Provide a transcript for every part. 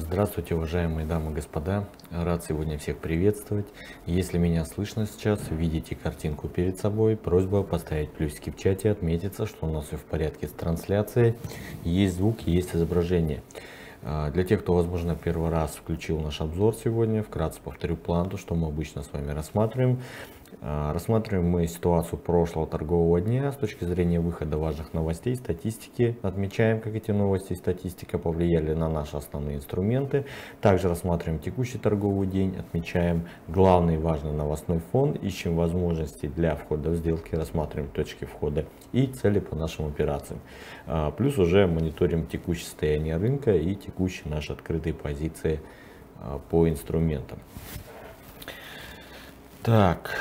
Здравствуйте, уважаемые дамы и господа. Рад сегодня всех приветствовать. Если меня слышно сейчас, видите картинку перед собой, просьба поставить плюсики в чате, отметиться, что у нас все в порядке с трансляцией. Есть звук, есть изображение. Для тех, кто, возможно, первый раз включил наш обзор сегодня, вкратце повторю план, что мы обычно с вами рассматриваем. Рассматриваем мы ситуацию прошлого торгового дня с точки зрения выхода важных новостей, статистики. Отмечаем, как эти новости и статистика повлияли на наши основные инструменты. Также рассматриваем текущий торговый день, отмечаем главный важный новостной фон, ищем возможности для входа в сделки, рассматриваем точки входа и цели по нашим операциям. Плюс уже мониторим текущее состояние рынка и текущие наши открытые позиции по инструментам. Так,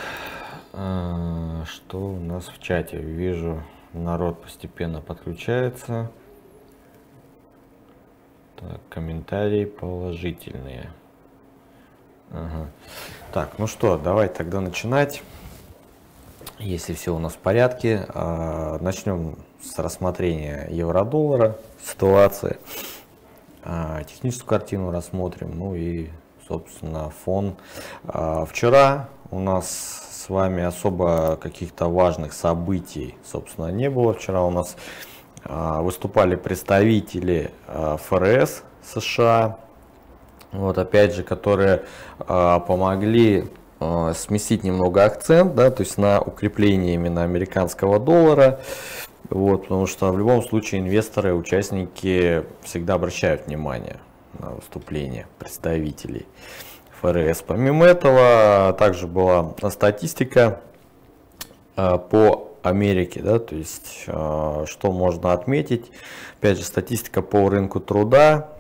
что у нас в чате? Вижу, народ постепенно подключается. Так, комментарии положительные. Ага. Так, ну что, давай тогда начинать. Если все у нас в порядке, начнем с рассмотрения евро-доллара, ситуации. Техническую картину рассмотрим, ну и, собственно, фон. Вчера у нас с вами особо каких-то важных событий, собственно, не было. Вчера у нас выступали представители ФРС США, вот опять же, которые помогли сместить немного акцент, да, то есть на укрепление именно американского доллара. Вот, потому что в любом случае инвесторы, участники всегда обращают внимание на выступления представителей ФРС. Помимо этого, также была статистика по Америке, да, то есть что можно отметить. Опять же, статистика по рынку труда.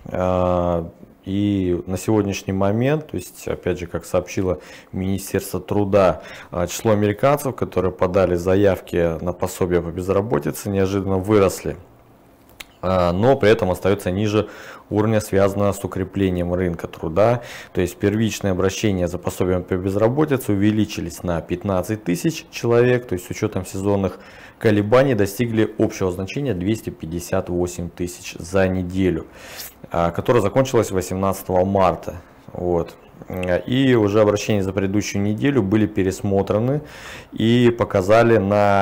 И на сегодняшний момент, то есть, опять же, как сообщило Министерство труда, число американцев, которые подали заявки на пособие по безработице, неожиданно выросли, но при этом остается ниже уровня, связанного с укреплением рынка труда. То есть первичные обращения за пособием по безработице увеличились на 15 тысяч человек, то есть с учетом сезонных колебаний достигли общего значения 258 тысяч за неделю, которая закончилась 18 марта. Вот. И уже обращения за предыдущую неделю были пересмотрены и показали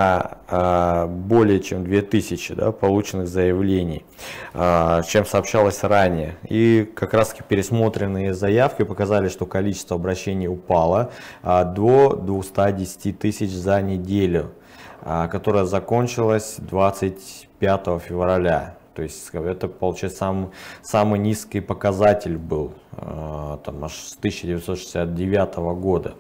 на более чем 2000, да, полученных заявлений, чем сообщалось ранее. И как раз таки пересмотренные заявки показали, что количество обращений упало до 210 тысяч за неделю, которая закончилась 25 февраля. То есть это, получается, самый низкий показатель был, там, аж с 1969 года.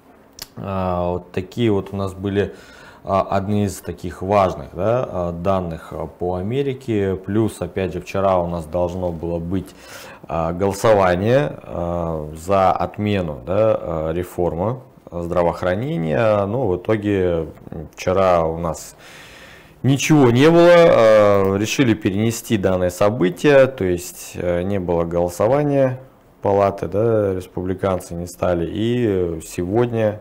Вот такие вот у нас были одни из таких важных, да, данных по Америке. Плюс, опять же, вчера у нас должно было быть голосование за отмену, да, реформы здравоохранения. Но в итоге вчера у нас ничего не было, решили перенести данное событие, то есть не было голосования палаты, да, республиканцы не стали. И сегодня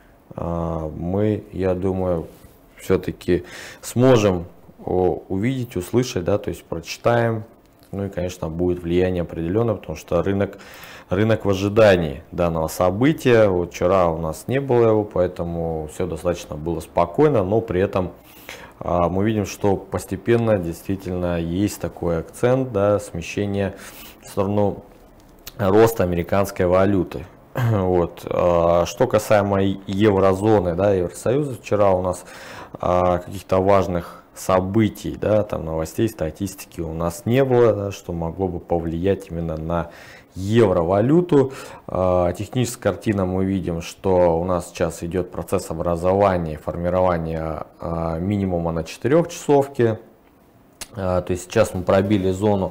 мы, я думаю, все-таки сможем увидеть, услышать, да, то есть прочитаем. Ну и, конечно, будет влияние определенное, потому что рынок в ожидании данного события. Вот вчера у нас не было его, поэтому все достаточно было спокойно, но при этом мы видим, что постепенно действительно есть такой акцент, да, смещение в сторону роста американской валюты. Вот. Что касаемо еврозоны, да, Евросоюза, вчера у нас каких-то важных событий, да, там новостей, статистики у нас не было, да, что могло бы повлиять именно на евровалюту. Техническая картина, мы видим, что у нас сейчас идет процесс образования и формирования минимума на 4-часовке. То есть сейчас мы пробили зону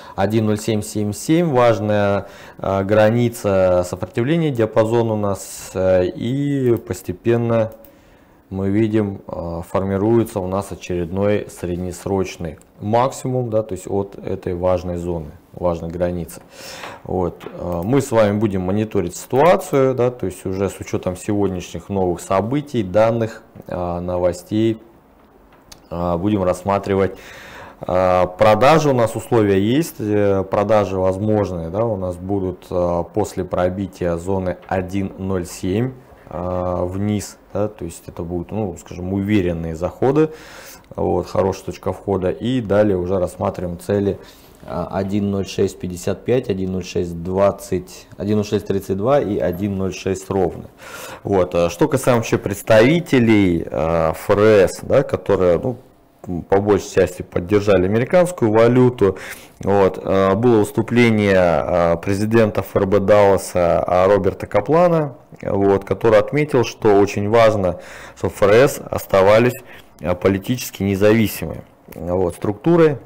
1.0777, важная граница сопротивления диапазона у нас, и постепенно мы видим, формируется у нас очередной среднесрочный максимум, да, то есть от этой важной зоны, важной границы. Вот. Мы с вами будем мониторить ситуацию, да, то есть уже с учетом сегодняшних новых событий, данных, новостей, будем рассматривать Продажи у нас условия есть, продажи возможные, да, у нас будут после пробития зоны 1.07 вниз, да, то есть это будут, ну, скажем, уверенные заходы, вот, хорошая точка входа, и далее уже рассматриваем цели 1.0655, 1.0620, 1.0632 и 1.06 ровно. Вот. Что касаемо вообще представителей ФРС, да, которые, ну, по большей части поддержали американскую валюту. Вот. Было выступление президента ФРБ Далласа Роберта Каплана, вот, который отметил, что очень важно, чтобы ФРС оставались политически независимой, вот, структурой.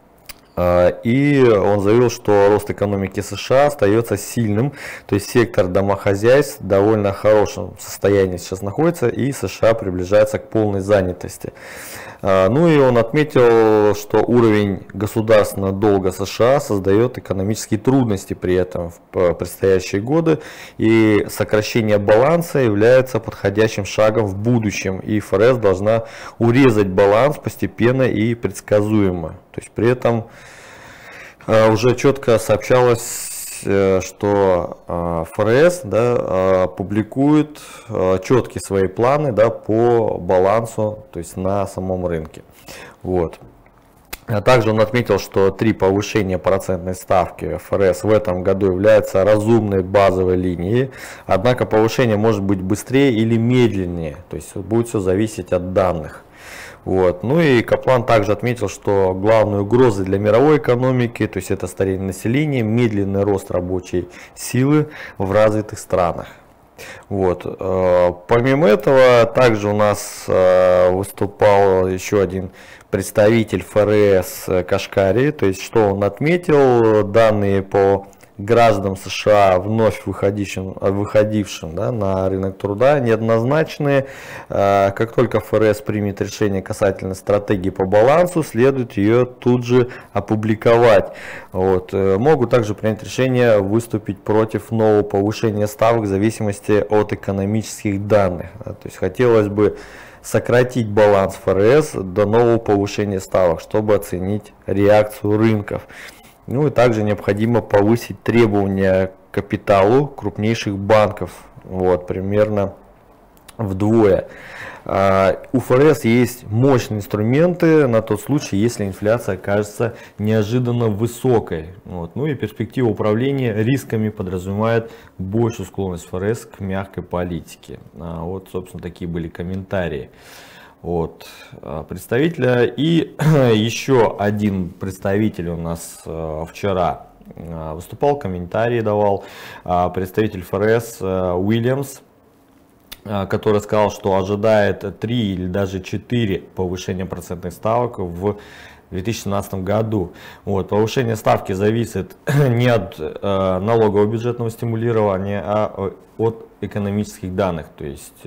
И он заявил, что рост экономики США остается сильным, то есть сектор домохозяйств в довольно хорошем состоянии сейчас находится, и США приближается к полной занятости. Ну и он отметил, что уровень государственного долга США создает экономические трудности при этом в предстоящие годы, и сокращение баланса является подходящим шагом в будущем, и ФРС должна урезать баланс постепенно и предсказуемо. То есть при этом уже четко сообщалось, что ФРС, да, публикует четкие свои планы, да, по балансу, то есть на самом рынке. Вот. Также он отметил, что 3 повышения процентной ставки ФРС в этом году является разумной базовой линией, однако повышение может быть быстрее или медленнее, то есть будет все зависеть от данных. Вот. Ну и Каплан также отметил, что главной угрозой для мировой экономики, то есть это старение населения, медленный рост рабочей силы в развитых странах. Вот. Помимо этого, также у нас выступал еще один представитель ФРС Кашкари, то есть что он отметил, данные по гражданам США, вновь выходившим, да, на рынок труда, неоднозначные. Как только ФРС примет решение касательно стратегии по балансу, следует ее тут же опубликовать. Вот. Могут также принять решение выступить против нового повышения ставок в зависимости от экономических данных. То есть хотелось бы сократить баланс ФРС до нового повышения ставок, чтобы оценить реакцию рынков. Ну и также необходимо повысить требования к капиталу крупнейших банков, вот, примерно вдвое. У ФРС есть мощные инструменты на тот случай, если инфляция окажется неожиданно высокой. Вот. Ну и перспектива управления рисками подразумевает большую склонность ФРС к мягкой политике. Вот, собственно, такие были комментарии от представителя. И еще один представитель у нас вчера выступал, комментарии давал, представитель ФРС Уильямс, который сказал, что ожидает 3 или даже 4 повышения процентных ставок в 2017 году. Вот, повышение ставки зависит не от налогового бюджетного стимулирования, а от экономических данных. То есть,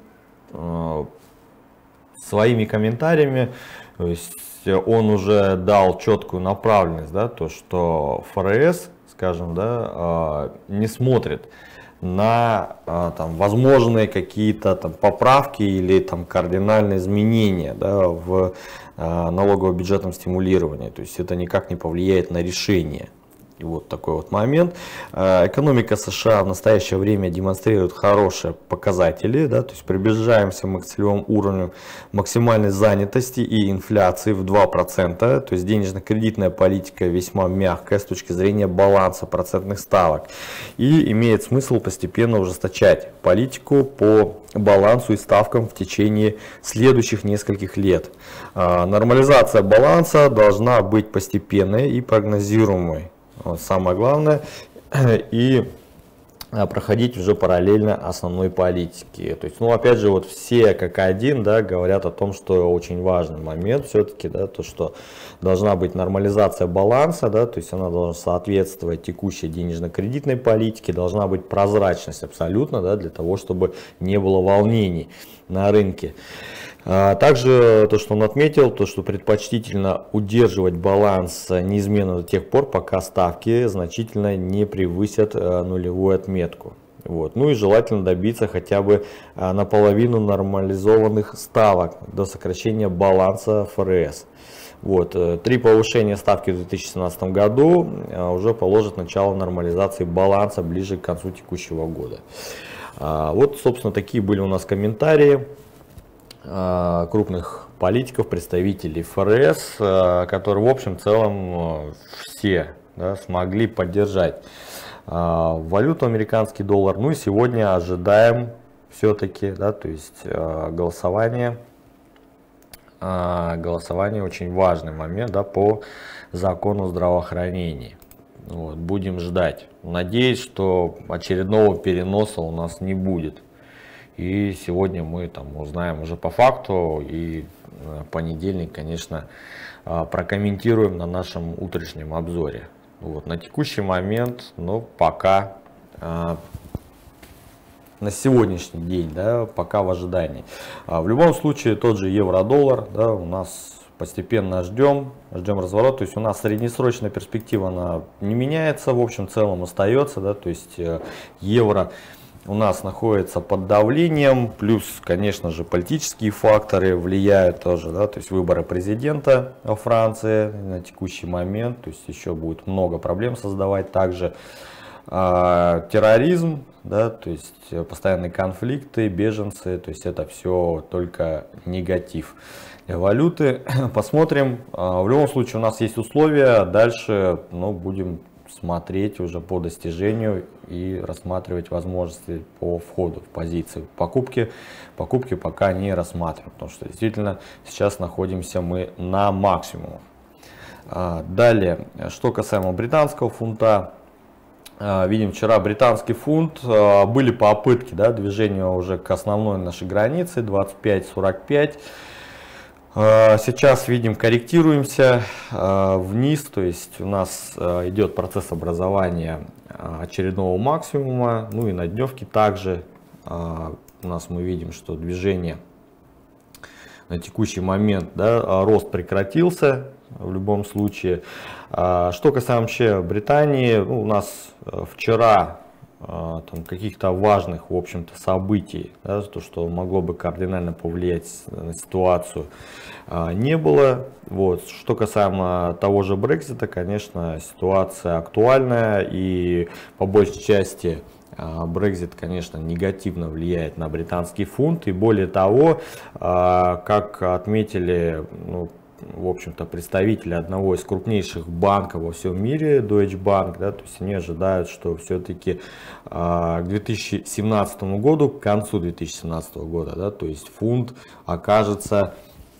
своими комментариями, то есть он уже дал четкую направленность, да, то что ФРС, скажем, да, не смотрит на там возможные какие-то там поправки или там кардинальные изменения, да, в налогово-бюджетном стимулировании. То есть это никак не повлияет на решение. И вот такой вот момент. Экономика США в настоящее время демонстрирует хорошие показатели, да, то есть приближаемся мы к целевому уровню максимальной занятости и инфляции в 2%. То есть денежно-кредитная политика весьма мягкая с точки зрения баланса процентных ставок. И имеет смысл постепенно ужесточать политику по балансу и ставкам в течение следующих нескольких лет. Нормализация баланса должна быть постепенной и прогнозируемой. Вот самое главное, и проходить уже параллельно основной политике. То есть, ну, опять же, вот все как один, да, говорят о том, что очень важный момент все-таки, да, то, что должна быть нормализация баланса, да, то есть она должна соответствовать текущей денежно-кредитной политике, должна быть прозрачность абсолютно, да, для того, чтобы не было волнений на рынке. Также то, что он отметил, то, что предпочтительно удерживать баланс неизменно до тех пор, пока ставки значительно не превысят нулевую отметку. Вот. Ну и желательно добиться хотя бы наполовину нормализованных ставок до сокращения баланса ФРС. Вот, 3 повышения ставки в 2017 году уже положит начало нормализации баланса ближе к концу текущего года. Вот, собственно, такие были у нас комментарии крупных политиков, представителей ФРС, которые, в общем, в целом все, да, смогли поддержать валюту американский доллар. Ну и сегодня ожидаем все-таки, да, то есть голосование очень важный момент, да, по закону здравоохранения. Вот, будем ждать. Надеюсь, что очередного переноса у нас не будет. И сегодня мы там узнаем уже по факту, и понедельник, конечно, прокомментируем на нашем утреннем обзоре. Вот, на текущий момент, но пока на сегодняшний день, да, пока в ожидании. В любом случае, тот же евро-доллар, да, у нас постепенно ждем разворот. То есть у нас среднесрочная перспектива, она не меняется, в общем целом остается, да, то есть евро у нас находится под давлением, плюс, конечно же, политические факторы влияют тоже, да, то есть выборы президента во Франции на текущий момент, то есть еще будет много проблем создавать, также терроризм, да, то есть постоянные конфликты, беженцы, то есть это все только негатив для валюты. Посмотрим. В любом случае у нас есть условия, дальше, ну, будем смотреть уже по достижению и рассматривать возможности по входу в позиции. Покупки пока не рассматриваем, потому что действительно сейчас находимся мы на максимуме. Далее, что касаемо британского фунта. Видим, вчера британский фунт, были попытки, да, движения уже к основной нашей границе 25-45. Сейчас видим, корректируемся вниз, то есть у нас идет процесс образования очередного максимума, ну и на дневке также у нас мы видим, что движение на текущий момент, да, рост прекратился в любом случае. Что касаемо вообще Британии, ну, у нас вчера там каких-то важных, в общем-то, событий, да, то, что могло бы кардинально повлиять на ситуацию, не было. Вот. Что касаемо того же Брексита, конечно, ситуация актуальная, и по большей части Брексит, конечно, негативно влияет на британский фунт, и более того, как отметили, ну, в общем-то, представители одного из крупнейших банков во всем мире, Deutsche Bank, да, то есть они ожидают, что все-таки к 2017 году, к концу 2017 года, да, то есть фунт окажется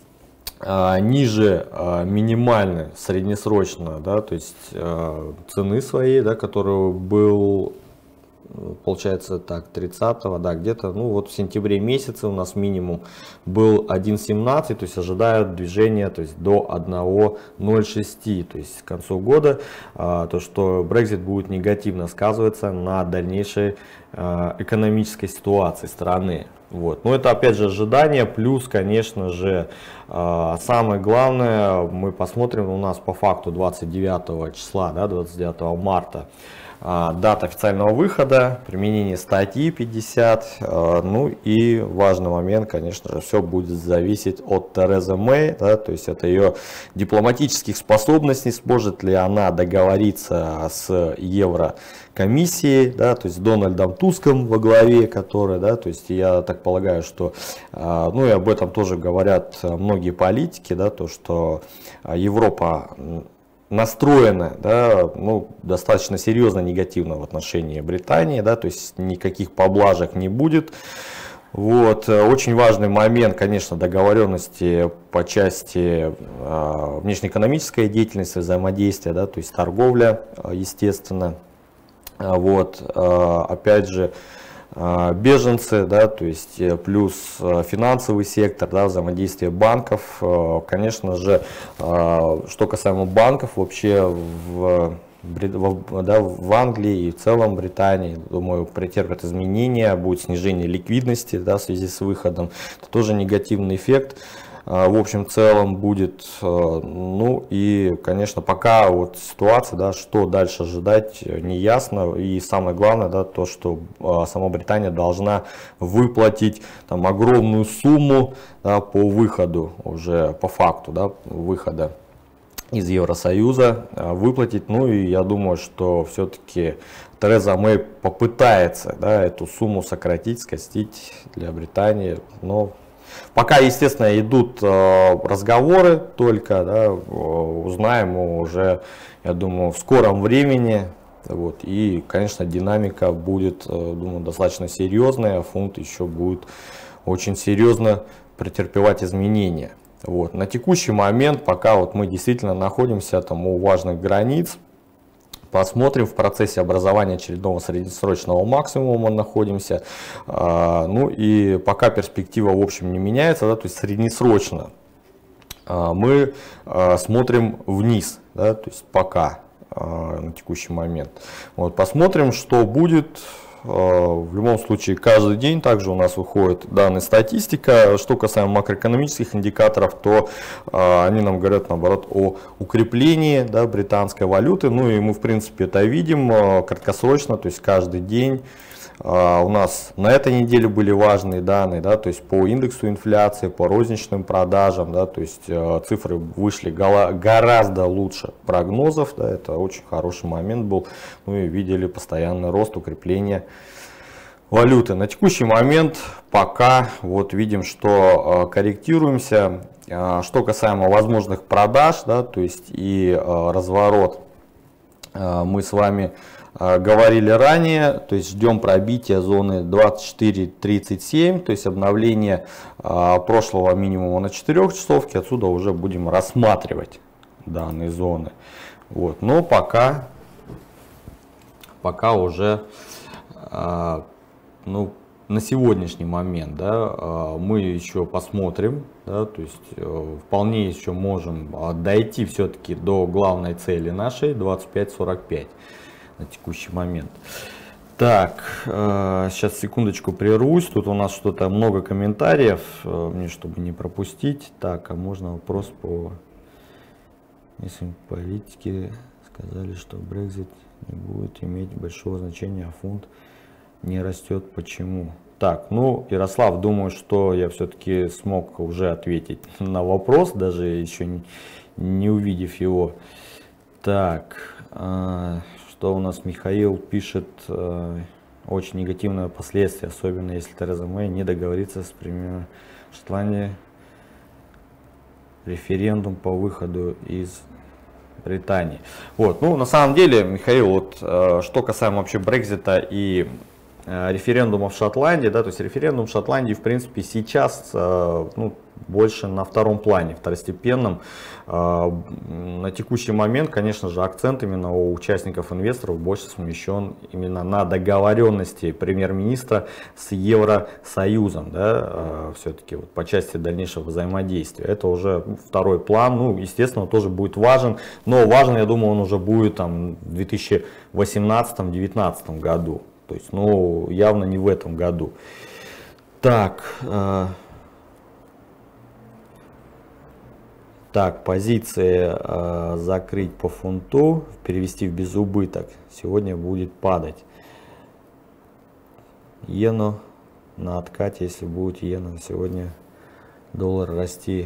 ниже минимальной среднесрочно, да, то есть цены своей, да, которую был, получается, так, 30-го, да, где-то, ну вот в сентябре месяце у нас минимум был 1.17, то есть ожидают движения, то есть до 1.06, то есть к концу года, то, что Brexit будет негативно сказываться на дальнейшей экономической ситуации страны. Вот. Но это опять же ожидание, плюс, конечно же, самое главное, мы посмотрим, у нас по факту 29 числа, да, 29 марта, дата официального выхода, применение статьи 50, ну и важный момент, конечно же, все будет зависеть от Терезы Мэй, да, то есть от ее дипломатических способностей, сможет ли она договориться с Еврокомиссией, да, то есть с Дональдом Туском во главе, который, да, то есть я так полагаю, что, ну и об этом тоже говорят многие политики, да, то, что Европа настроена, да, ну, достаточно серьезно негативно в отношении Британии, да, то есть никаких поблажек не будет. Вот. Очень важный момент, конечно, договоренности по части внешнеэкономической деятельности, взаимодействия, да, то есть торговля, естественно. Вот. Опять же, беженцы, да, то есть плюс финансовый сектор, да, взаимодействие банков, конечно же, что касаемо банков, вообще в Англии и в целом Британии, думаю, претерпят изменения, будет снижение ликвидности, да, в связи с выходом, это тоже негативный эффект. В общем, в целом будет, ну и, конечно, пока вот ситуация, да, что дальше ожидать, не ясно. И самое главное, да, то, что сама Британия должна выплатить там огромную сумму, да, по выходу, уже по факту, да, выхода из Евросоюза выплатить. Ну и я думаю, что все-таки Тереза Мэй попытается, да, эту сумму сократить, скостить для Британии. Но пока, естественно, идут разговоры только, да, узнаем уже, я думаю, в скором времени. Вот. И, конечно, динамика будет, думаю, достаточно серьезная, фунт еще будет очень серьезно претерпевать изменения. Вот. На текущий момент, пока вот мы действительно находимся там у важных границ, посмотрим, в процессе образования очередного среднесрочного максимума находимся. Ну и пока перспектива в общем не меняется, да, то есть среднесрочно мы смотрим вниз, да, то есть пока на текущий момент. Вот, посмотрим, что будет. В любом случае, каждый день также у нас выходит данная статистика. Что касаемо макроэкономических индикаторов, то они нам говорят, наоборот, о укреплении, да, британской валюты. Ну и мы, в принципе, это видим краткосрочно, то есть каждый день. У нас на этой неделе были важные данные, да, то есть по индексу инфляции, по розничным продажам, да, то есть цифры вышли гораздо лучше прогнозов, да, это очень хороший момент был. Ну и видели постоянный рост, укрепление валюты. На текущий момент пока вот видим, что корректируемся. Что касаемо возможных продаж, да, то есть и разворот, мы с вами говорили ранее, то есть ждем пробития зоны 24.37, то есть обновление прошлого минимума на 4 часовке, отсюда уже будем рассматривать данные зоны. Вот. Но пока уже ну, на сегодняшний момент, да, мы еще посмотрим, да, то есть вполне еще можем дойти все-таки до главной цели нашей 25.45. На текущий момент. Так, сейчас секундочку прервусь. Тут у нас что-то много комментариев, мне чтобы не пропустить. Так, а можно вопрос по политике? Сказали, что Brexit не будет иметь большого значения, а фунт не растет. Почему? Так, ну, Ярослав, думаю, что я все-таки смог уже ответить на вопрос, даже еще не увидев его. Так, что у нас Михаил пишет, очень негативное последствие, особенно если Тереза Мэй не договорится с премьером Шотландии, референдум по выходу из Британии. Вот, ну на самом деле, Михаил, вот что касаемо вообще Брексита и референдума в Шотландии, да, то есть референдум в Шотландии, в принципе, сейчас ну, больше на втором плане, второстепенном. На текущий момент, конечно же, акцент именно у участников, инвесторов больше смещен именно на договоренности премьер-министра с Евросоюзом, да, все-таки вот по части дальнейшего взаимодействия. Это уже второй план, ну, естественно, тоже будет важен, но важен, я думаю, он уже будет там в 2018-2019 году. То есть, ну, явно не в этом году. Так, позиции закрыть по фунту, перевести в безубыток. Сегодня будет падать. Иену на откате, если будет иена, сегодня доллар расти.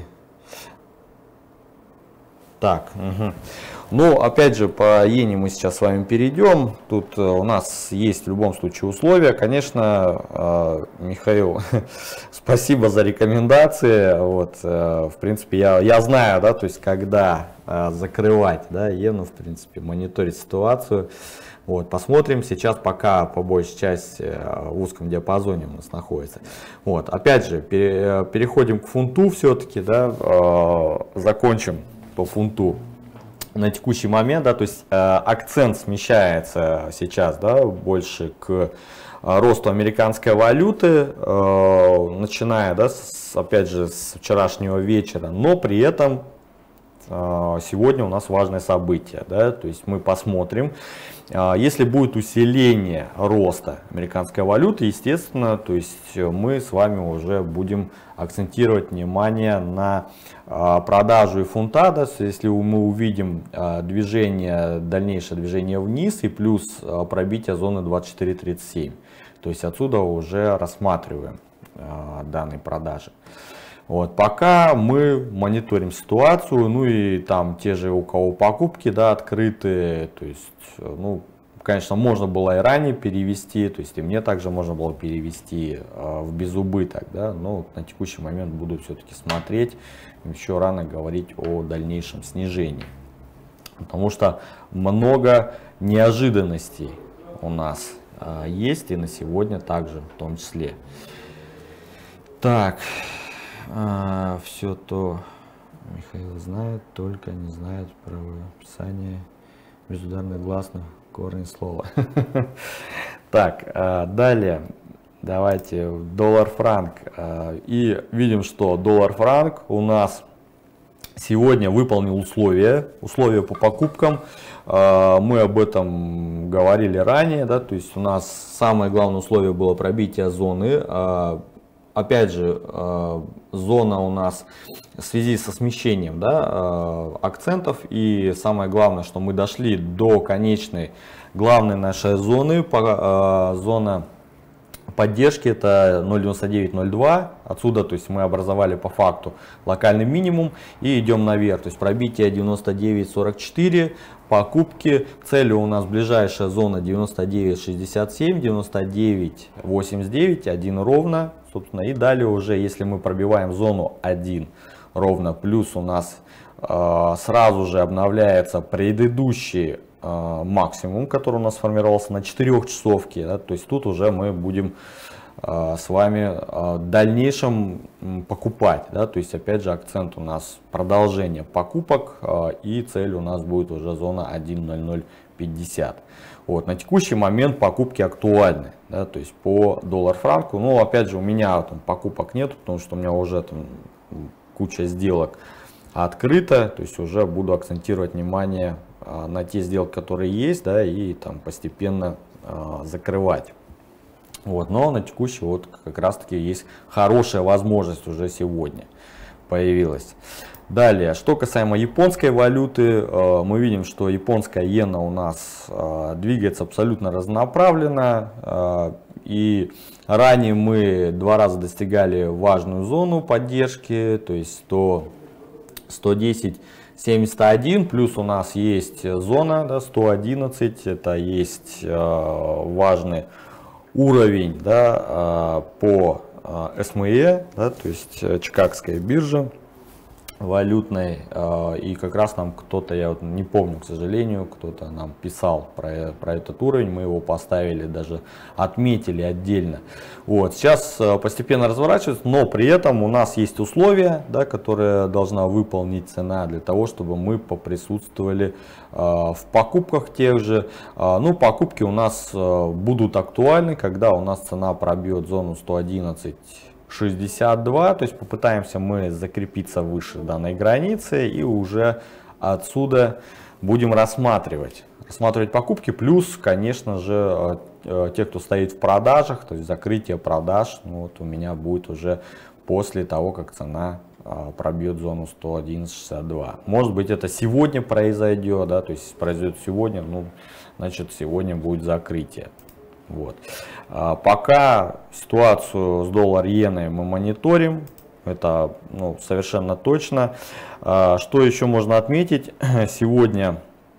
Так, ну, опять же, по иене мы сейчас с вами перейдем. Тут у нас есть в любом случае условия. Конечно, Михаил, спасибо за рекомендации. Вот, в принципе, я знаю, да, то есть, когда закрывать, да, иену, в принципе, мониторить ситуацию. Вот, посмотрим. Сейчас пока по большей части в узком диапазоне у нас находится. Вот, опять же, переходим к фунту все-таки, да, закончим по фунту на текущий момент, да, то есть акцент смещается сейчас, да, больше к росту американской валюты, начиная, да, опять же с вчерашнего вечера, но при этом сегодня у нас важное событие, да, то есть мы посмотрим, если будет усиление роста американской валюты, естественно, то есть мы с вами уже будем акцентировать внимание на продажу и фунта, да, если мы увидим дальнейшее движение вниз и плюс пробитие зоны 24.37, то есть отсюда уже рассматриваем данные продажи. Вот, пока мы мониторим ситуацию, ну и там те же, у кого покупки, да, открыты, то есть, ну, конечно, можно было и ранее перевести, то есть и мне также можно было перевести в безубыток, да, но на текущий момент буду все-таки смотреть, еще рано говорить о дальнейшем снижении, потому что много неожиданностей у нас есть и на сегодня также в том числе. Так. Все то Михаил знает, только не знает правописание межударных гласных корень слова. Так, далее давайте доллар-франк. И видим, что доллар-франк у нас сегодня выполнил условия по покупкам. Мы об этом говорили ранее, да, то есть у нас самое главное условие было пробитие зоны. Опять же, зона у нас в связи со смещением, да, акцентов, и самое главное, что мы дошли до конечной главной нашей зоны, зона поддержки, это 0.9902, отсюда, то есть мы образовали по факту локальный минимум и идем наверх, то есть пробитие 99.44, покупки, целью у нас ближайшая зона 99.67, 99.89, 1 ровно, собственно, и далее уже, если мы пробиваем зону 1 ровно, плюс у нас сразу же обновляется предыдущий максимум, который у нас сформировался на 4-часовке, да, то есть тут уже мы будем с вами в дальнейшем покупать, да, то есть опять же акцент у нас продолжение покупок, и цель у нас будет уже зона 1.0050. Вот, на текущий момент покупки актуальны, да, то есть по доллар-франку, но опять же у меня там покупок нет, потому что у меня уже там куча сделок открыта, то есть уже буду акцентировать внимание на те сделки, которые есть, да, и там постепенно закрывать. Вот, но на текущий вот как раз таки есть хорошая возможность уже сегодня появилась. Далее, что касаемо японской валюты, мы видим, что японская иена у нас двигается абсолютно разнонаправленно. И ранее мы 2 раза достигали важную зону поддержки, то есть 110.71, плюс у нас есть зона, да, 111, это есть важный уровень, да, по СМЕ, да, то есть Чикагская биржа валютной, и как раз нам кто-то, я вот не помню, к сожалению, кто-то нам писал про этот уровень, мы его поставили, даже отметили отдельно. Вот, сейчас постепенно разворачивается, но при этом у нас есть условия, да, которые должна выполнить цена для того, чтобы мы поприсутствовали в покупках тех же. Ну, покупки у нас будут актуальны, когда у нас цена пробьет зону 111.62, то есть попытаемся мы закрепиться выше данной границы и уже отсюда будем рассматривать покупки, плюс, конечно же, те, кто стоит в продажах, то есть закрытие продаж, ну, вот у меня будет уже после того, как цена пробьет зону 111.62. Может быть, это сегодня произойдет, да, то есть произойдет сегодня, ну, значит, сегодня будет закрытие. Вот. Пока ситуацию с доллар-иеной мы мониторим, это, ну, совершенно точно. Что еще можно отметить? Сегодня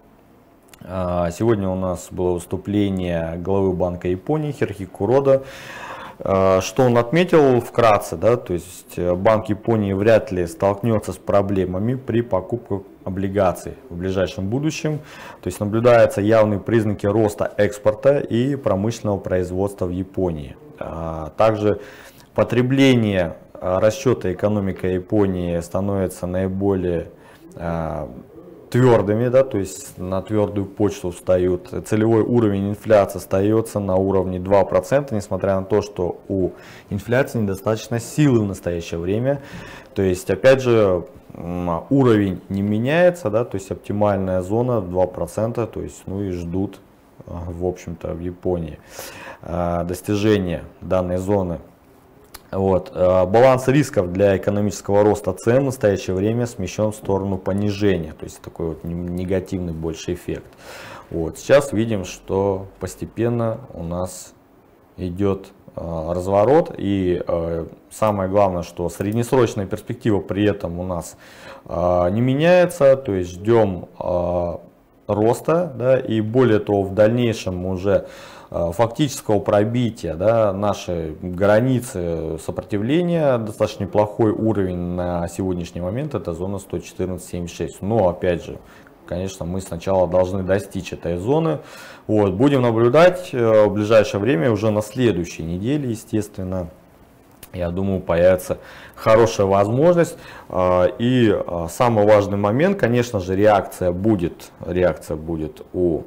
у нас было выступление главы Банка Японии Хирохико Курода. Что он отметил вкратце, да, то есть Банк Японии вряд ли столкнется с проблемами при покупках облигаций в ближайшем будущем. То есть наблюдаются явные признаки роста экспорта и промышленного производства в Японии. Также потребление, расчеты экономики Японии становятся наиболее твердыми, да, то есть на твердую почву встают. Целевой уровень инфляции остается на уровне 2%, несмотря на то, что у инфляции недостаточно силы в настоящее время. То есть, опять же, уровень не меняется, да, то есть оптимальная зона 2%, то есть, ну и ждут, в общем-то, в Японии достижения данной зоны. Вот. Баланс рисков для экономического роста цен в настоящее время смещен в сторону понижения, то есть такой вот негативный больше эффект. Вот. Сейчас видим, что постепенно у нас идет разворот, и самое главное, что среднесрочная перспектива при этом у нас не меняется, то есть ждем роста, да, и более того, в дальнейшем уже фактического пробития, да, нашей границы сопротивления, достаточно неплохой уровень на сегодняшний момент, это зона 114.76. Но опять же, конечно, мы сначала должны достичь этой зоны. Вот, будем наблюдать в ближайшее время, уже на следующей неделе, естественно. Я думаю, появится хорошая возможность. И самый важный момент, конечно же, реакция будет у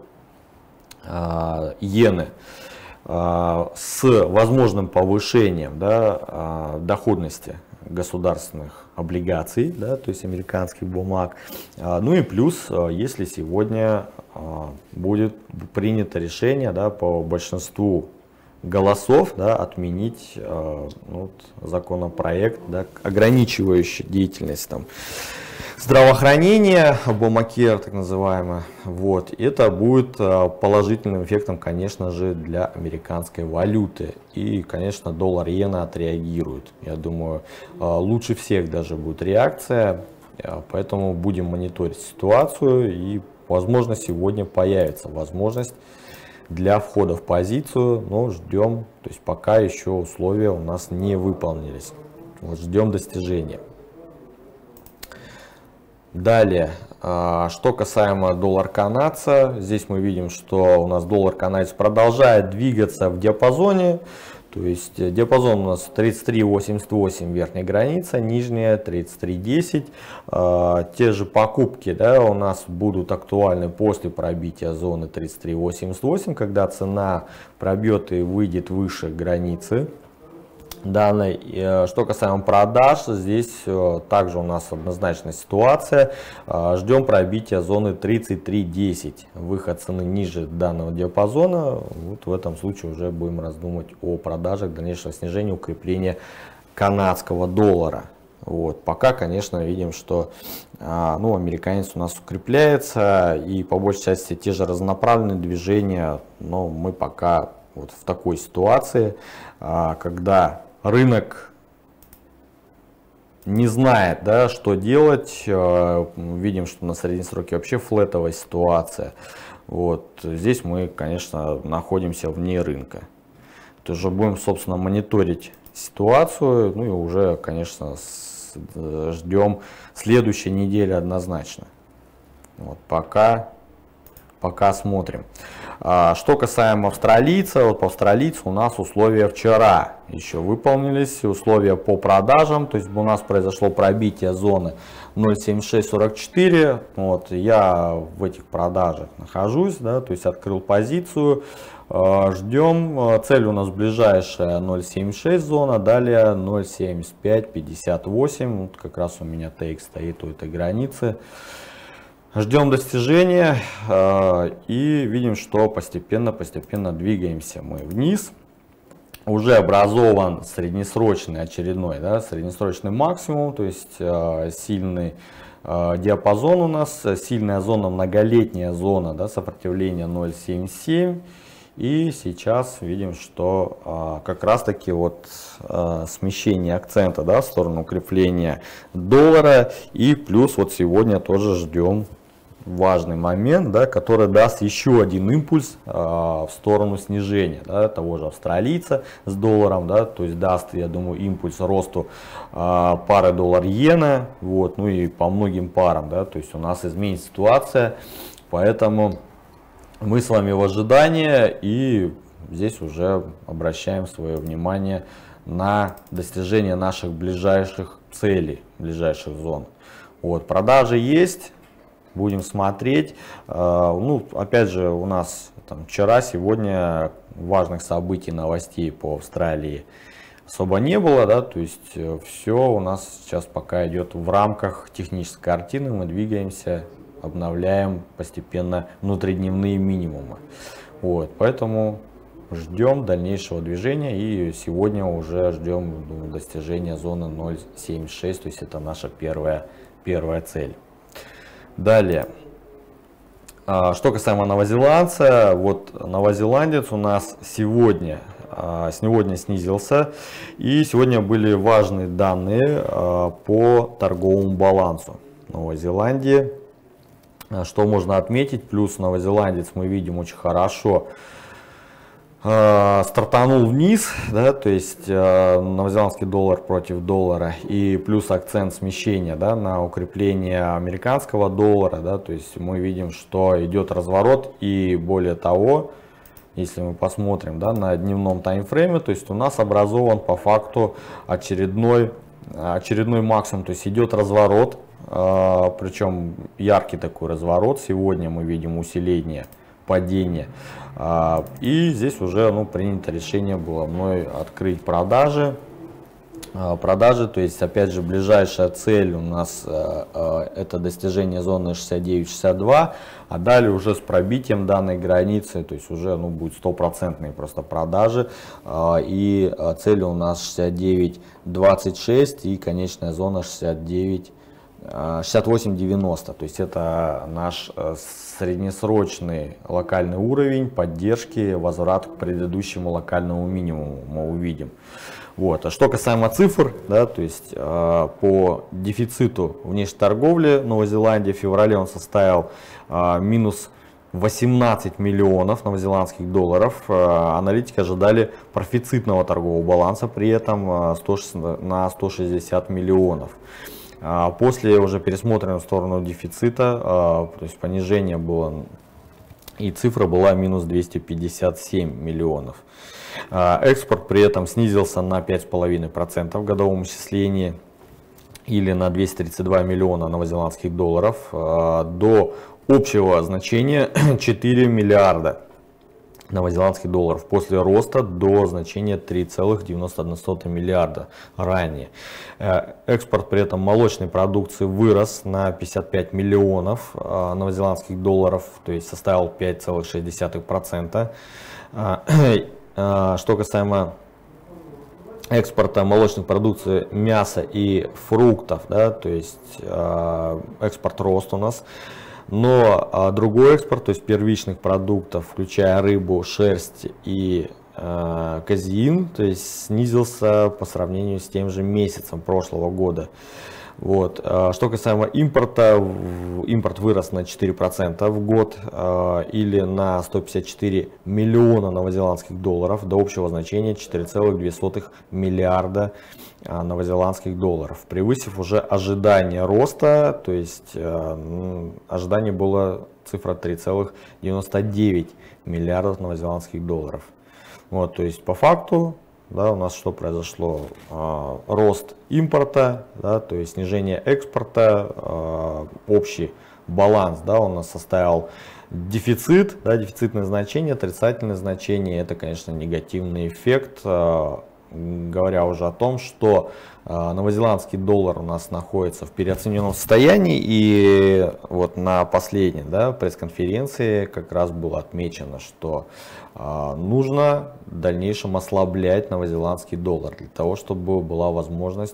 иены с возможным повышением, да, доходности государственных облигаций, да, то есть американских бумаг. Ну и плюс, если сегодня будет принято решение, да, по большинству голосов, да, отменить законопроект, да, ограничивающий деятельность там здравоохранения, Обамакер так называемый. Вот. Это будет положительным эффектом, конечно же, для американской валюты. И, конечно, доллар-иена отреагирует. Я думаю, лучше всех даже будет реакция. Поэтому будем мониторить ситуацию. И, возможно, сегодня появится возможность для входа в позицию. Но ждем, то есть пока еще условия у нас не выполнились. Вот, ждем достижения. Далее, что касаемо доллар-канадца, здесь мы видим, что у нас доллар-канадец продолжает двигаться в диапазоне, то есть диапазон у нас 33.88 верхняя граница, нижняя 33.10. Те же покупки, да, у нас будут актуальны после пробития зоны 33.88, когда цена пробьет и выйдет выше границы данной. Что касаемо продаж, здесь также у нас однозначная ситуация. Ждем пробития зоны 33.10, выход цены ниже данного диапазона. Вот в этом случае уже будем раздумывать о продажах, дальнейшего снижения, укрепления канадского доллара. Вот. Пока, конечно, видим, что американец у нас укрепляется, и по большей части те же разнонаправленные движения, но мы пока вот в такой ситуации, когда рынок не знает, да, что делать. Видим, что на среднем сроке вообще флетовая ситуация. Вот. Здесь мы, конечно, находимся вне рынка. Тоже будем, собственно, мониторить ситуацию. Ну и уже, конечно, ждем следующей недели однозначно. Вот. Пока смотрим. Что касаемо австралийца, вот по австралийцу у нас условия вчера еще выполнились, условия по продажам, то есть у нас произошло пробитие зоны 0.7644, вот, я в этих продажах нахожусь, да, то есть открыл позицию, ждем, цель у нас ближайшая 0.76 зона, далее 0.7558, вот как раз у меня TX стоит у этой границы. Ждем достижения и видим, что постепенно двигаемся мы вниз. Уже образован среднесрочный очередной, да, среднесрочный максимум, то есть сильный диапазон у нас, сильная зона, многолетняя зона, да, сопротивления 0.77. И сейчас видим, что как раз таки вот смещение акцента, да, в сторону укрепления доллара. И плюс вот сегодня тоже ждем важный момент, да, который даст еще один импульс в сторону снижения, да, того же австралийца с долларом, да, то есть даст, я думаю, импульс росту пары доллар-иена, вот, ну и по многим парам, да, то есть у нас изменится ситуация, поэтому мы с вами в ожидании, и здесь уже обращаем свое внимание на достижение наших ближайших целей, ближайших зон. Вот, продажи есть. Будем смотреть. Ну, опять же, у нас там вчера, сегодня важных событий, новостей по Австралии особо не было, да, то есть все у нас сейчас пока идет в рамках технической картины, мы двигаемся, обновляем постепенно внутридневные минимумы. Вот, поэтому ждем дальнейшего движения, и сегодня уже ждем, думаю, достижения зоны 0.76, то есть это наша первая цель. Далее, что касаемо новозеландца, вот новозеландец у нас сегодня сегодня снизился. И сегодня были важные данные по торговому балансу Новой Зеландии. Что можно отметить, плюс новозеландец, мы видим, очень хорошо стартанул вниз, да, то есть новозеландский доллар против доллара, и плюс акцент смещения, да, на укрепление американского доллара, да, то есть мы видим, что идет разворот, и более того, если мы посмотрим, да, на дневном таймфрейме, то есть у нас образован по факту очередной максимум, то есть идет разворот, причем яркий такой разворот. Сегодня мы видим усиление падения, и здесь уже принято решение было мной открыть продажи, то есть опять же ближайшая цель у нас это достижение зоны 69-62, а далее уже с пробитием данной границы, то есть уже будет стопроцентные просто продажи, и цель у нас 69-26 и конечная зона 68-90, то есть это наш среднесрочный локальный уровень поддержки, возврат к предыдущему локальному минимуму мы увидим. Вот. А что касаемо цифр, да, то есть по дефициту внешней торговли Новой Зеландии в феврале он составил минус 18 миллионов новозеландских долларов. Аналитики ожидали профицитного торгового баланса, при этом на 160 миллионов. После уже пересмотренной в сторону дефицита, то есть понижение было, и цифра была минус 257 миллионов. Экспорт при этом снизился на 5,5% в годовом исчислении, или на 232 миллиона новозеландских долларов, до общего значения 4 миллиарда новозеландских долларов, после роста до значения 3,91 миллиарда ранее. Экспорт при этом молочной продукции вырос на 55 миллионов новозеландских долларов, то есть составил 5,6%. Что касаемо экспорта молочных продукций, мяса и фруктов, да, то есть экспорт рост у нас. Но другой экспорт, то есть первичных продуктов, включая рыбу, шерсть и казеин, то есть снизился по сравнению с тем же месяцем прошлого года. Вот. Что касаемо импорта, импорт вырос на 4% в год, или на 154 миллиона новозеландских долларов, до общего значения 4,2 миллиарда новозеландских долларов, превысив уже ожидание роста, то есть ожидание было цифра 3,99 миллиардов новозеландских долларов. Вот, то есть по факту, да, у нас что произошло? Рост импорта, да, то есть снижение экспорта, общий баланс, да, у нас составил дефицит, да, дефицитное значение, отрицательное значение, это, конечно, негативный эффект, говоря уже о том, что новозеландский доллар у нас находится в переоцененном состоянии, и вот на последней, да, пресс-конференции как раз было отмечено, что нужно в дальнейшем ослаблять новозеландский доллар для того, чтобы была возможность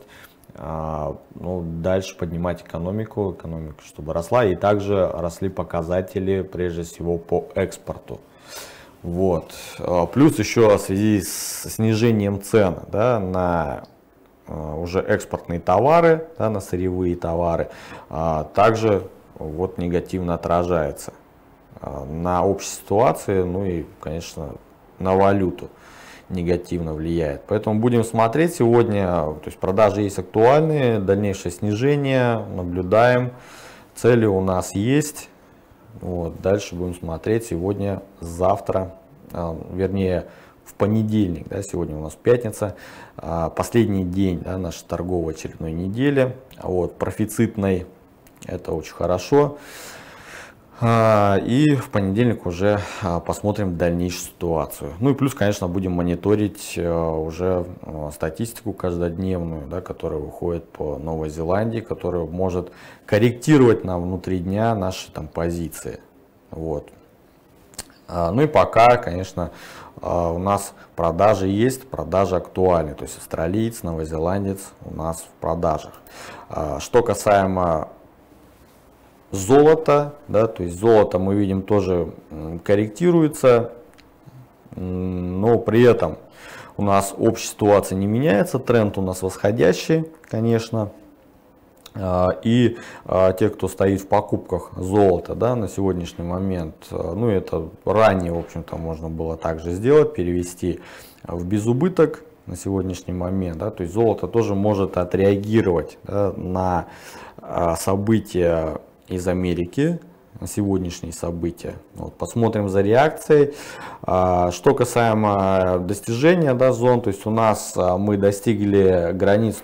дальше поднимать экономику, чтобы росла, и также росли показатели прежде всего по экспорту. Вот. Плюс еще в связи с снижением цен, да, на уже экспортные товары, да, на сырьевые товары, также вот негативно отражается на общей ситуации, ну и, конечно, на валюту негативно влияет. Поэтому будем смотреть сегодня, то есть продажи есть актуальные, дальнейшее снижение наблюдаем, цели у нас есть. Вот, дальше будем смотреть сегодня, завтра, вернее в понедельник, да, сегодня у нас пятница, последний день, да, нашей торговой очередной недели, вот, профицитной, это очень хорошо. И в понедельник уже посмотрим дальнейшую ситуацию. Ну и плюс, конечно, будем мониторить уже статистику каждодневную, да, которая выходит по Новой Зеландии, которая может корректировать нам внутри дня наши там позиции. Вот. Ну и пока, конечно, у нас продажи есть, продажи актуальны. То есть австралиец, новозеландец у нас в продажах. Что касаемо золото, да, то есть золото мы видим тоже корректируется, но при этом у нас общая ситуация не меняется, тренд у нас восходящий, конечно. И те, кто стоит в покупках золота, да, на сегодняшний момент, ну это ранее, в общем-то, можно было также сделать, перевести в безубыток на сегодняшний момент, да, то есть золото тоже может отреагировать, да, на события из Америки, на сегодняшние события. Вот, посмотрим за реакцией. Что касаемо достижения, да, зон, то есть у нас мы достигли границу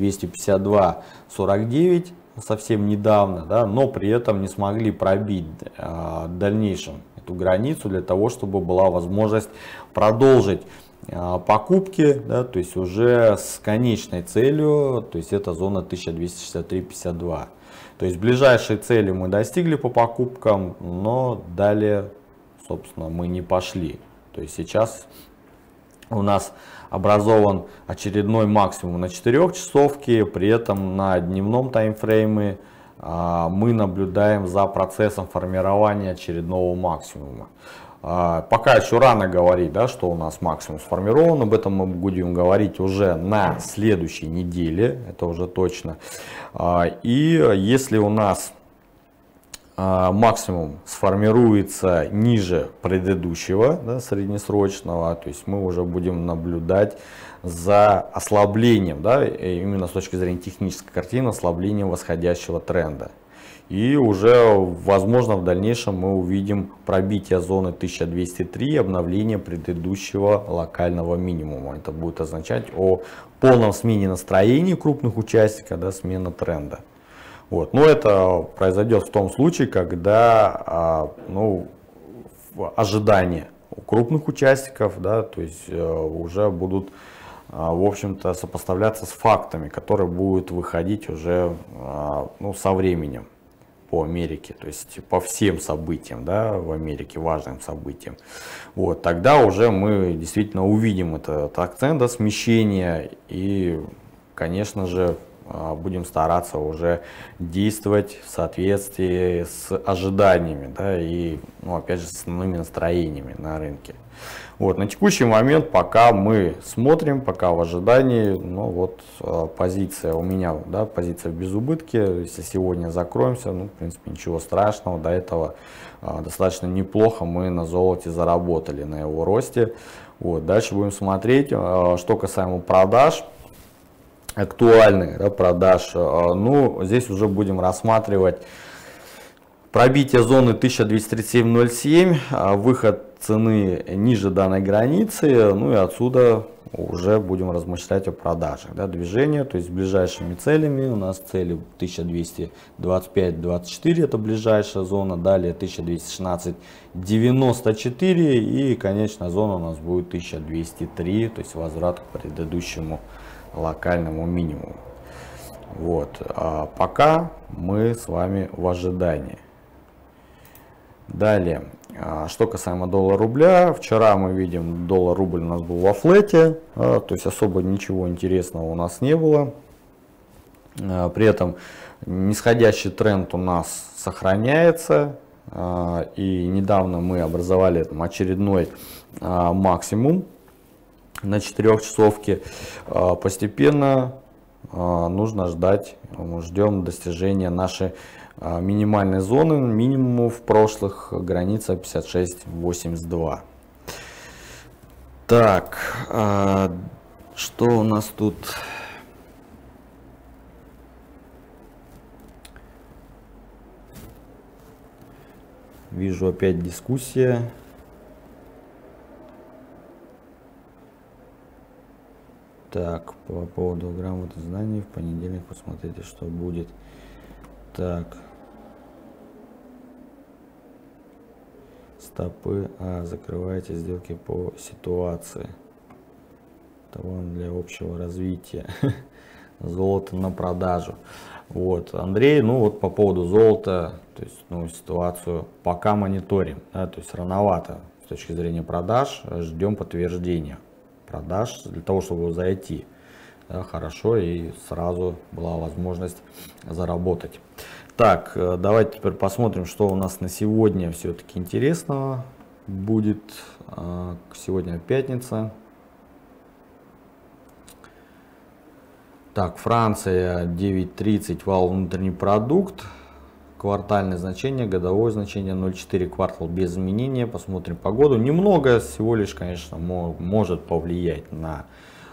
1252.49 совсем недавно, да, но при этом не смогли пробить в дальнейшем эту границу для того, чтобы была возможность продолжить покупки, да, то есть уже с конечной целью, то есть это зона 1263.52. То есть ближайшие цели мы достигли по покупкам, но далее, собственно, мы не пошли. То есть сейчас у нас образован очередной максимум на 4-часовке, при этом на дневном таймфрейме мы наблюдаем за процессом формирования очередного максимума. Пока еще рано говорить, да, что у нас максимум сформирован, об этом мы будем говорить уже на следующей неделе, это уже точно. И если у нас максимум сформируется ниже предыдущего, да, среднесрочного, то есть мы уже будем наблюдать за ослаблением, да, именно с точки зрения технической картины, ослаблением восходящего тренда. И уже, возможно, в дальнейшем мы увидим пробитие зоны 1203, обновление предыдущего локального минимума. Это будет означать о полном смене настроений крупных участников, да, смена тренда. Вот. Но это произойдет в том случае, когда ожидания у крупных участников, да, то есть уже будут, в общем-то, сопоставляться с фактами, которые будут выходить уже со временем по Америке, то есть по всем событиям, да, в Америке, важным событиям. Вот, тогда уже мы действительно увидим этот акцент, да, смещения, и, конечно же, будем стараться уже действовать в соответствии с ожиданиями, да, и, опять же, с основными настроениями на рынке. Вот, на текущий момент пока мы смотрим, пока в ожидании, позиция у меня, да, позиция в безубытке. Если сегодня закроемся, в принципе, ничего страшного, до этого достаточно неплохо мы на золоте заработали, на его росте. Вот, дальше будем смотреть, что касаемо продаж, актуальных, да, продаж, здесь уже будем рассматривать пробитие зоны 1237.07, выход цены ниже данной границы, и отсюда уже будем размышлять о продажах. Да, движение, то есть с ближайшими целями, у нас цели 1225.24, это ближайшая зона, далее 1216.94 и конечная зона у нас будет 1203, то есть возврат к предыдущему локальному минимуму. Вот, пока мы с вами в ожидании. Далее, что касаемо доллара-рубля, вчера мы видим, доллар-рубль у нас был во флете, то есть особо ничего интересного у нас не было. При этом нисходящий тренд у нас сохраняется, и недавно мы образовали очередной максимум на 4-часовке. Постепенно нужно ждать, ждем достижения нашей минимальной зоны, минимумов прошлых, граница 56.82. Так, что у нас тут? Вижу опять дискуссия. Так, по поводу грамоты знаний, в понедельник посмотрите, что будет. Так, стопы, закрывайте сделки по ситуации. Талон для общего развития. Золото на продажу. Вот, Андрей, по поводу золота, то есть, ситуацию пока мониторим, да, то есть рановато с точки зрения продаж, ждем подтверждения продаж для того, чтобы зайти, да, хорошо, и сразу была возможность заработать. Так, давайте теперь посмотрим, что у нас на сегодня все-таки интересного будет сегодня пятница. Так, Франция 9.30 вал внутренний продукт. Квартальное значение, годовое значение 0,4, квартал без изменения. Посмотрим погоду. Немного всего лишь, конечно, может повлиять на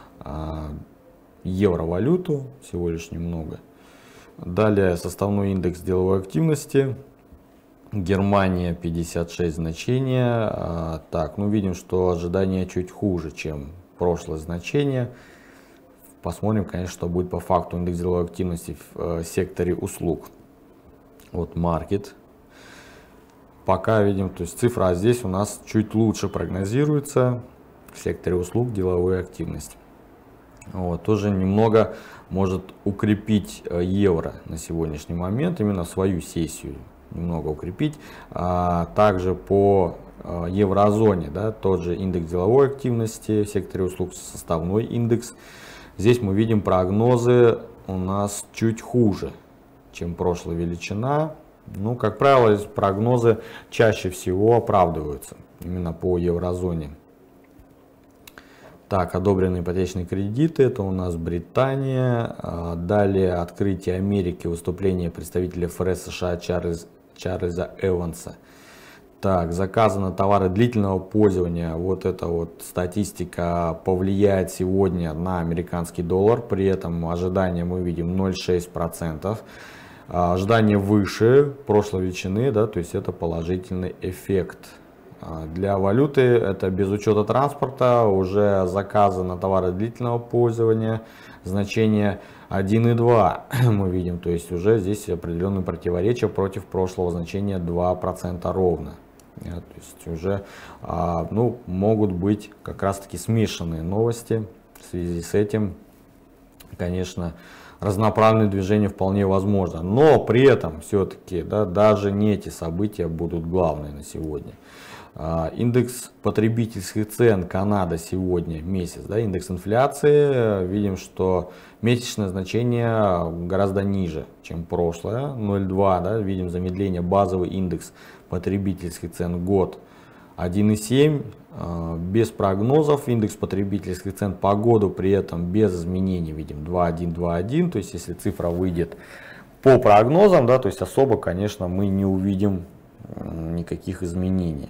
евровалюту, всего лишь немного. Далее составной индекс деловой активности. Германия 56 значения. Так, ну видим, что ожидания чуть хуже, чем прошлое значение. Посмотрим, конечно, что будет по факту индекс деловой активности в секторе услуг. Вот маркет. Пока видим, то есть цифра здесь у нас чуть лучше прогнозируется в секторе услуг деловой активности. Вот, тоже немного может укрепить евро на сегодняшний момент, именно свою сессию немного укрепить. Также по еврозоне, да, тот же индекс деловой активности в секторе услуг, составной индекс. Здесь мы видим прогнозы у нас чуть хуже, чем прошлая величина. Ну, как правило, прогнозы чаще всего оправдываются именно по еврозоне. Так, одобренные ипотечные кредиты, это у нас Британия. Далее открытие Америки, выступление представителя ФРС США Чарльза Эванса. Так, заказы на товары длительного пользования, вот эта вот статистика повлияет сегодня на американский доллар, при этом ожидания мы видим 0,6%. Ожидание выше прошлой величины, да, то есть это положительный эффект. Для валюты это без учета транспорта, уже заказы на товары длительного пользования, значение 1,2 мы видим, то есть уже здесь определенные противоречия против прошлого значения 2% ровно. То есть уже ну, могут быть как раз таки смешанные новости. В связи с этим, конечно, разноправленные движения вполне возможно, но при этом все-таки, да, даже не эти события будут главные на сегодня. Индекс потребительских цен Канада сегодня месяц, да, индекс инфляции, видим, что месячное значение гораздо ниже, чем прошлое, 0,2, да, видим замедление. Базовый индекс потребительских цен год 1,7, без прогнозов. Индекс потребительских цен по году при этом без изменений видим 2,1, 2,1, то есть если цифра выйдет по прогнозам, да, то есть особо, конечно, мы не увидим никаких изменений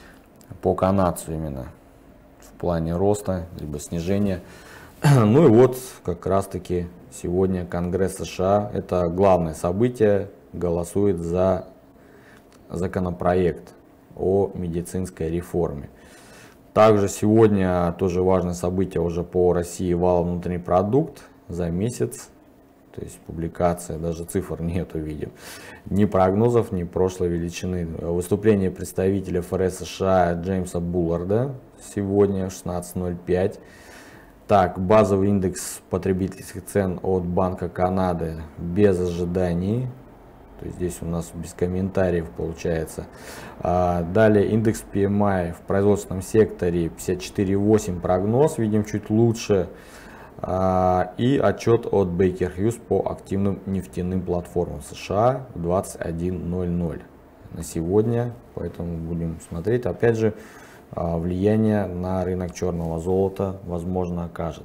по канадцу именно в плане роста либо снижения. Ну и вот как раз таки сегодня Конгресс США, это главное событие, голосует за законопроект о медицинской реформе. Также сегодня тоже важное событие уже по России, валовый внутренний продукт за месяц. То есть публикация, даже цифр нету, видим. Ни прогнозов, ни прошлой величины. Выступление представителя ФРС США Джеймса Булларда сегодня 16:05. Так, базовый индекс потребительских цен от Банка Канады без ожиданий. То есть здесь у нас без комментариев получается. Далее индекс PMI в производственном секторе 54,8 прогноз, видим чуть лучше. И отчет от Baker Hughes по активным нефтяным платформам США в 21:00 на сегодня. Поэтому будем смотреть. Опять же, влияние на рынок черного золота возможно окажет.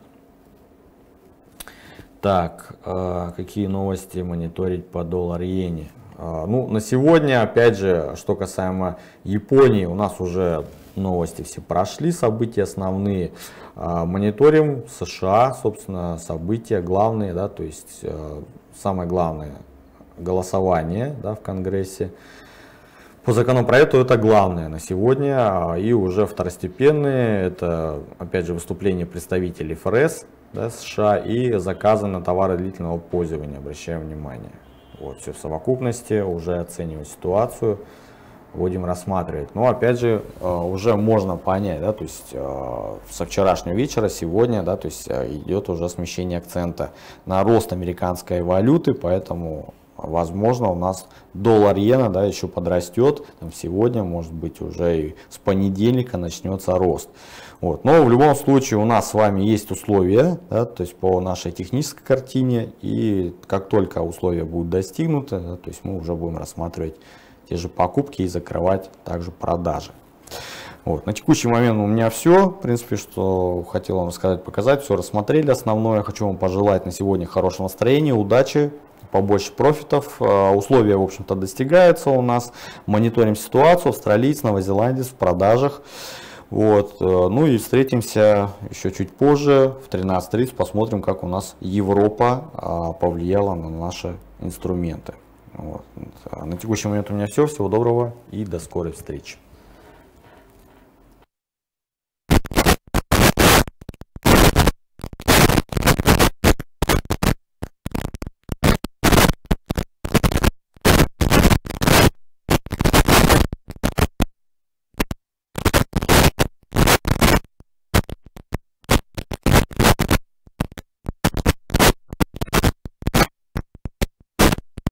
Так, какие новости мониторить по доллар-иене? Ну, на сегодня, опять же, что касаемо Японии, у нас уже новости все прошли, события основные. Мониторим США, собственно, события главные, да, то есть самое главное голосование, да, в Конгрессе. По законопроекту это главное на сегодня, и уже второстепенные, это опять же выступление представителей ФРС, да, США и заказы на товары длительного пользования, обращаем внимание. Вот, все в совокупности, уже оцениваем ситуацию, будем рассматривать. Но опять же, уже можно понять, да, то есть со вчерашнего вечера, сегодня, да, то есть идет уже смещение акцента на рост американской валюты, поэтому возможно у нас доллар-иена, да, еще подрастет, там, сегодня, может быть, уже и с понедельника начнется рост. Вот. Но в любом случае у нас с вами есть условия, да, то есть по нашей технической картине, и как только условия будут достигнуты, да, то есть мы уже будем рассматривать те же покупки и закрывать также продажи. Вот. На текущий момент у меня все, в принципе, что хотел вам рассказать, показать, все рассмотрели основное. Хочу вам пожелать на сегодня хорошего настроения, удачи, побольше профитов. Условия, в общем-то, достигаются у нас. Мониторим ситуацию, австралиец, новозеландец в продажах. Вот. Ну и встретимся еще чуть позже, в 13:30, посмотрим, как у нас Европа повлияла на наши инструменты. Вот. На текущий момент у меня все. Всего доброго и до скорой встречи.